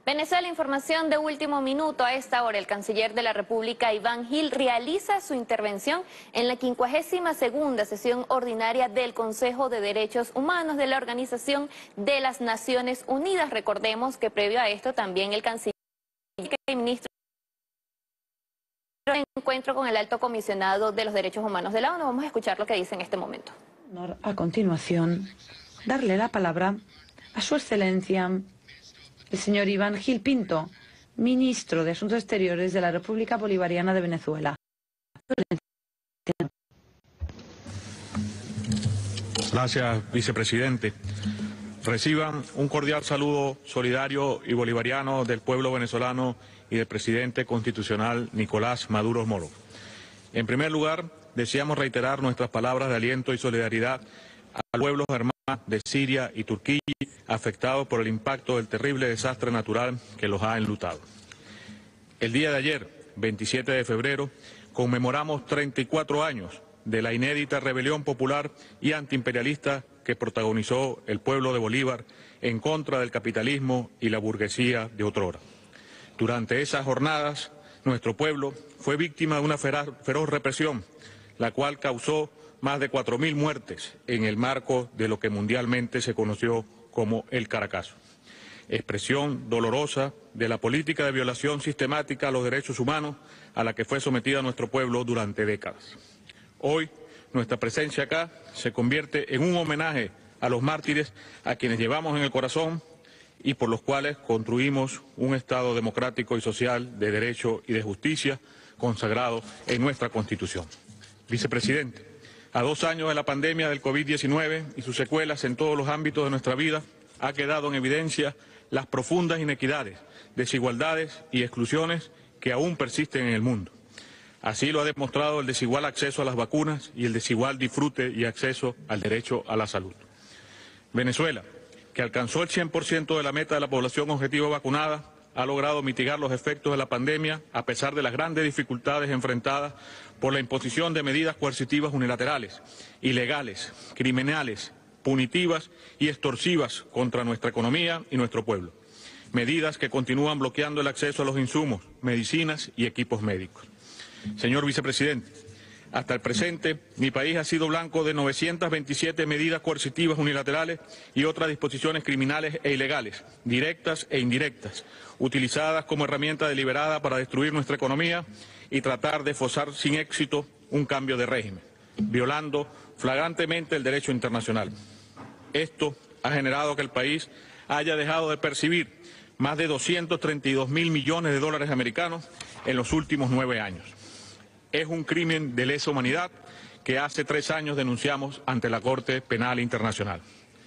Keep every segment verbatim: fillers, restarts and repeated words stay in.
Venezuela, información de último minuto. A esta hora, el canciller de la República, Iván Gil, realiza su intervención en la quincuagésima segunda sesión ordinaria del Consejo de Derechos Humanos de la Organización de las Naciones Unidas. Recordemos que previo a esto también el canciller y ministro de encuentro con el alto comisionado de los derechos humanos de la ONU. Vamos a escuchar lo que dice en este momento. A continuación, darle la palabra a su excelencia el señor Iván Gil Pinto, ministro de Asuntos Exteriores de la República Bolivariana de Venezuela. Gracias, vicepresidente. Reciban un cordial saludo solidario y bolivariano del pueblo venezolano y del presidente constitucional Nicolás Maduro Moro. En primer lugar, deseamos reiterar nuestras palabras de aliento y solidaridad a los pueblos hermanos de Siria y Turquía afectados por el impacto del terrible desastre natural que los ha enlutado. El día de ayer, veintisiete de febrero, conmemoramos treinta y cuatro años de la inédita rebelión popular y antiimperialista que protagonizó el pueblo de Bolívar en contra del capitalismo y la burguesía de otrora. Durante esas jornadas, nuestro pueblo fue víctima de una feraz, feroz represión, la cual causó más de cuatro mil muertes en el marco de lo que mundialmente se conoció como el Caracazo. Expresión dolorosa de la política de violación sistemática a los derechos humanos a la que fue sometida nuestro pueblo durante décadas. Hoy, nuestra presencia acá se convierte en un homenaje a los mártires a quienes llevamos en el corazón y por los cuales construimos un Estado democrático y social de derecho y de justicia consagrado en nuestra Constitución. Vicepresidente, a dos años de la pandemia del COVID diecinueve y sus secuelas en todos los ámbitos de nuestra vida, ha quedado en evidencia las profundas inequidades, desigualdades y exclusiones que aún persisten en el mundo. Así lo ha demostrado el desigual acceso a las vacunas y el desigual disfrute y acceso al derecho a la salud. Venezuela, que alcanzó el cien por ciento de la meta de la población objetiva vacunada, ha logrado mitigar los efectos de la pandemia a pesar de las grandes dificultades enfrentadas por la imposición de medidas coercitivas unilaterales, ilegales, criminales, punitivas y extorsivas contra nuestra economía y nuestro pueblo. Medidas que continúan bloqueando el acceso a los insumos, medicinas y equipos médicos. Señor vicepresidente, hasta el presente, mi país ha sido blanco de novecientas veintisiete medidas coercitivas unilaterales y otras disposiciones criminales e ilegales, directas e indirectas, utilizadas como herramienta deliberada para destruir nuestra economía y tratar de forzar sin éxito un cambio de régimen, violando flagrantemente el derecho internacional. Esto ha generado que el país haya dejado de percibir más de doscientos treinta y dos mil millones de dólares americanos en los últimos nueve años. Es un crimen de lesa humanidad que hace tres años denunciamos ante la Corte Penal Internacional.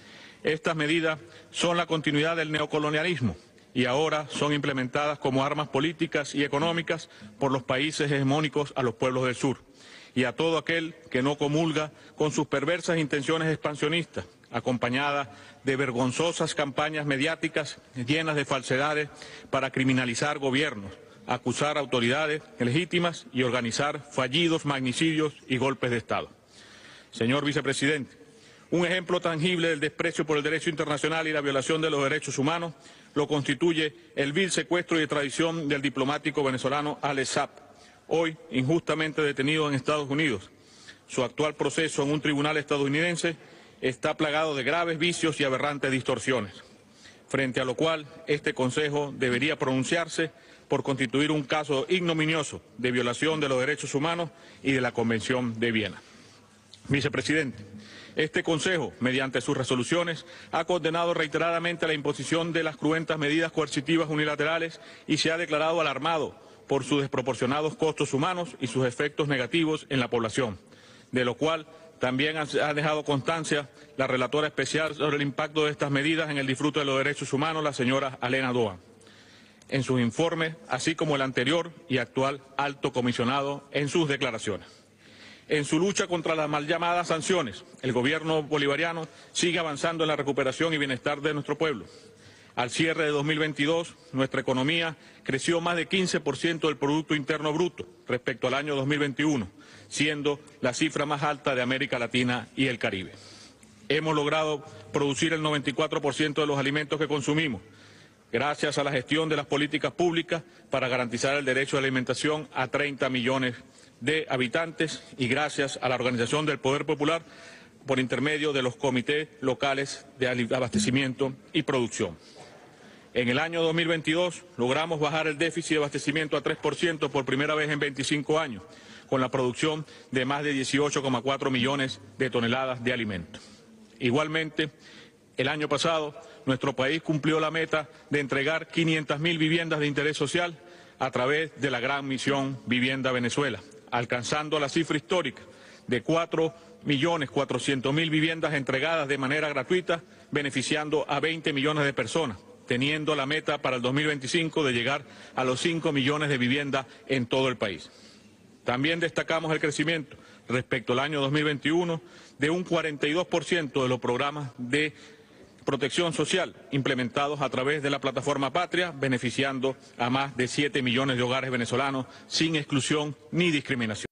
Estas medidas son la continuidad del neocolonialismo y ahora son implementadas como armas políticas y económicas por los países hegemónicos a los pueblos del sur y a todo aquel que no comulga con sus perversas intenciones expansionistas, acompañadas de vergonzosas campañas mediáticas llenas de falsedades para criminalizar gobiernos, acusar autoridades legítimas y organizar fallidos magnicidios y golpes de Estado. Señor vicepresidente, un ejemplo tangible del desprecio por el derecho internacional y la violación de los derechos humanos lo constituye el vil secuestro y extradición del diplomático venezolano Alex Saab, hoy injustamente detenido en Estados Unidos. Su actual proceso en un tribunal estadounidense está plagado de graves vicios y aberrantes distorsiones, frente a lo cual este Consejo debería pronunciarse por constituir un caso ignominioso de violación de los derechos humanos y de la Convención de Viena. Vicepresidente, este Consejo, mediante sus resoluciones, ha condenado reiteradamente la imposición de las cruentas medidas coercitivas unilaterales y se ha declarado alarmado por sus desproporcionados costos humanos y sus efectos negativos en la población, de lo cual también ha dejado constancia la relatora especial sobre el impacto de estas medidas en el disfrute de los derechos humanos, la señora Alena Doan, en sus informes, así como el anterior y actual alto comisionado en sus declaraciones. En su lucha contra las mal llamadas sanciones, el gobierno bolivariano sigue avanzando en la recuperación y bienestar de nuestro pueblo. Al cierre de dos mil veintidós, nuestra economía creció más de quince por ciento del Producto Interno Bruto respecto al año dos mil veintiuno, siendo la cifra más alta de América Latina y el Caribe. Hemos logrado producir el noventa y cuatro por ciento de los alimentos que consumimos, gracias a la gestión de las políticas públicas para garantizar el derecho a la alimentación a treinta millones de habitantes y gracias a la organización del Poder Popular por intermedio de los comités locales de abastecimiento y producción. En el año dos mil veintidós logramos bajar el déficit de abastecimiento a tres por ciento por primera vez en veinticinco años, con la producción de más de dieciocho coma cuatro millones de toneladas de alimentos. Igualmente, el año pasado, nuestro país cumplió la meta de entregar quinientas mil viviendas de interés social a través de la gran misión Vivienda Venezuela, alcanzando la cifra histórica de cuatro millones cuatrocientas mil viviendas entregadas de manera gratuita, beneficiando a veinte millones de personas, teniendo la meta para el dos mil veinticinco de llegar a los cinco millones de viviendas en todo el país. También destacamos el crecimiento respecto al año dos mil veintiuno de un cuarenta y dos por ciento de los programas de protección social implementados a través de la plataforma Patria, beneficiando a más de siete millones de hogares venezolanos sin exclusión ni discriminación.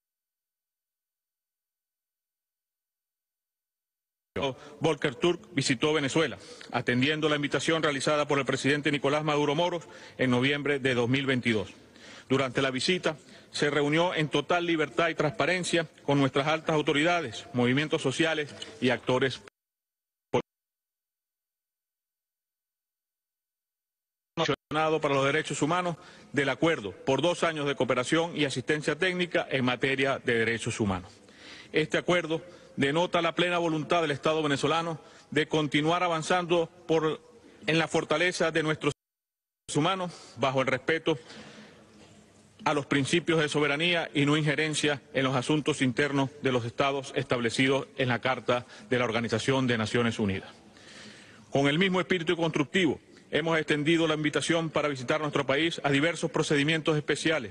Volker Turk visitó Venezuela, atendiendo la invitación realizada por el presidente Nicolás Maduro Moros en noviembre de dos mil veintidós. Durante la visita se reunió en total libertad y transparencia con nuestras altas autoridades, movimientos sociales y actores nacional para los derechos humanos del acuerdo por dos años de cooperación y asistencia técnica en materia de derechos humanos. Este acuerdo denota la plena voluntad del Estado venezolano de continuar avanzando por, en la fortaleza de nuestros derechos humanos bajo el respeto a los principios de soberanía y no injerencia en los asuntos internos de los estados establecidos en la Carta de la Organización de Naciones Unidas. Con el mismo espíritu constructivo, hemos extendido la invitación para visitar nuestro país a diversos procedimientos especiales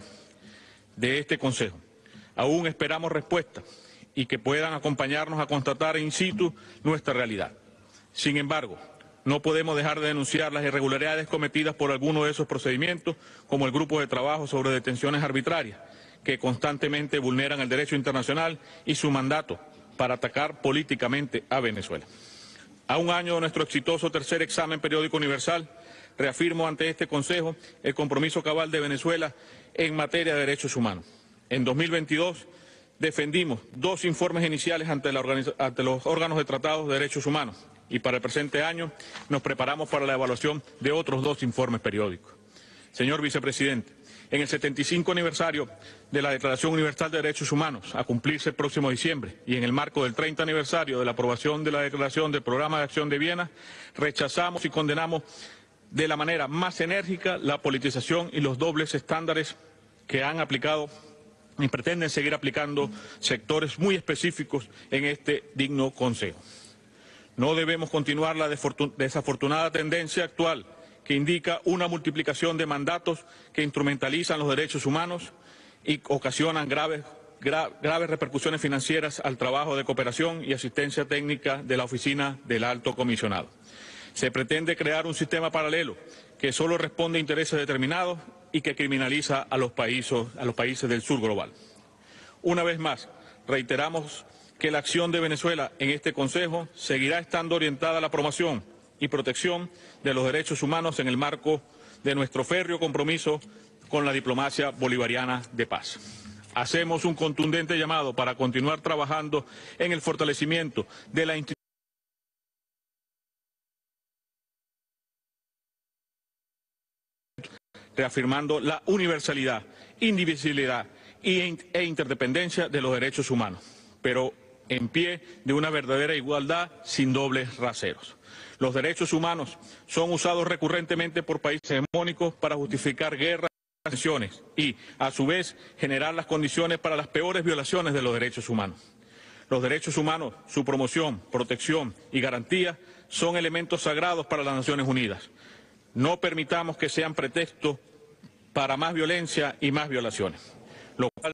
de este Consejo. Aún esperamos respuesta y que puedan acompañarnos a constatar in situ nuestra realidad. Sin embargo, no podemos dejar de denunciar las irregularidades cometidas por algunos de esos procedimientos, como el Grupo de Trabajo sobre Detenciones Arbitrarias, que constantemente vulneran el derecho internacional y su mandato para atacar políticamente a Venezuela. A un año de nuestro exitoso tercer examen periódico universal, reafirmo ante este Consejo el compromiso cabal de Venezuela en materia de derechos humanos. En dos mil veintidós defendimos dos informes iniciales ante, la ante los órganos de tratados de derechos humanos y para el presente año nos preparamos para la evaluación de otros dos informes periódicos. Señor Vicepresidente, en el setenta y cinco aniversario de la Declaración Universal de Derechos Humanos, a cumplirse el próximo diciembre, y en el marco del treinta aniversario de la aprobación de la Declaración del Programa de Acción de Viena, rechazamos y condenamos de la manera más enérgica la politización y los dobles estándares que han aplicado y pretenden seguir aplicando sectores muy específicos en este digno Consejo. No debemos continuar la desafortunada tendencia actual que indica una multiplicación de mandatos que instrumentalizan los derechos humanos y ocasionan graves, gra, graves repercusiones financieras al trabajo de cooperación y asistencia técnica de la Oficina del Alto Comisionado. Se pretende crear un sistema paralelo que solo responde a intereses determinados y que criminaliza a los países, a los países del sur global. Una vez más, reiteramos que la acción de Venezuela en este Consejo seguirá estando orientada a la promoción y protección de los derechos humanos en el marco de nuestro férreo compromiso con la diplomacia bolivariana de paz. Hacemos un contundente llamado para continuar trabajando en el fortalecimiento de la institución reafirmando la universalidad, indivisibilidad e interdependencia de los derechos humanos, pero en pie de una verdadera igualdad sin dobles raseros. Los derechos humanos son usados recurrentemente por países hegemónicos para justificar guerras y tensiones y, a su vez, generar las condiciones para las peores violaciones de los derechos humanos. Los derechos humanos, su promoción, protección y garantía son elementos sagrados para las Naciones Unidas. No permitamos que sean pretexto para más violencia y más violaciones, lo cual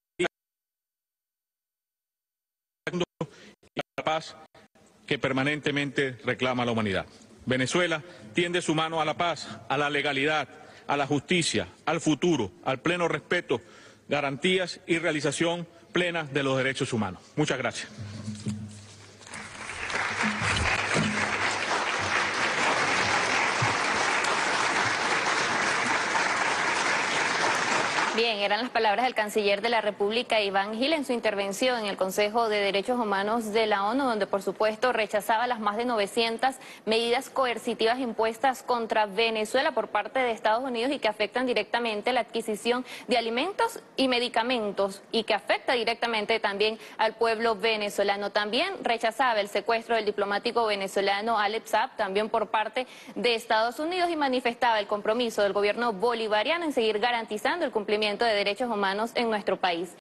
la paz que permanentemente reclama la humanidad. Venezuela tiende su mano a la paz, a la legalidad, a la justicia, al futuro, al pleno respeto, garantías y realización plena de los derechos humanos. Muchas gracias. Bien, eran las palabras del canciller de la República, Iván Gil, en su intervención en el Consejo de Derechos Humanos de la ONU, donde por supuesto rechazaba las más de novecientas medidas coercitivas impuestas contra Venezuela por parte de Estados Unidos y que afectan directamente la adquisición de alimentos y medicamentos y que afecta directamente también al pueblo venezolano. También rechazaba el secuestro del diplomático venezolano Alep Saab, también por parte de Estados Unidos, y manifestaba el compromiso del gobierno bolivariano en seguir garantizando el cumplimiento de derechos humanos en nuestro país.